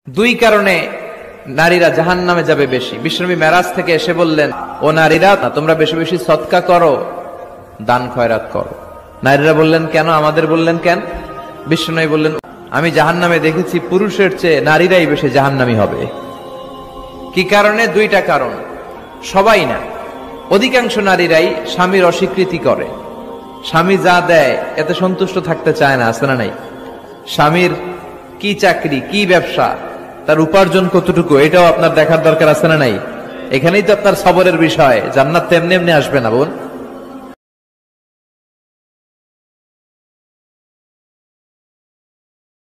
দুই কারণে নারীরা জাহান্নামে যাবে বেশি। বিশ্বনবী মেরাজ থেকে এসে বললেন, ও নারীরা, তোমরা বেশি বেশি সদকা করো, দান খয়রাত করো। নারীরা বললেন কেন? আমাদের বললেন কেন? বিশ্বনবী বললেন, আমি জাহান্নামে দেখেছি পুরুষের চেয়ে নারীরাই বেশি জাহান্নামী হবে। কি কারণে? দুইটা কারণ। সবাই না, অধিকাংশ নারীরাই স্বামীর অস্বীকৃতি করে। স্বামী যা দেয় এতে সন্তুষ্ট থাকতে চায় না, আছে না নাই? স্বামীর কি চাকরি, কি ব্যবসা, তার উপার্জন কতটুকু, এটাও আপনার দেখার দরকার আছে না নাই? এখানেই তো আপনার সবরের বিষয়। জান্নাত তো এমনি এমনি আসবে না বোন।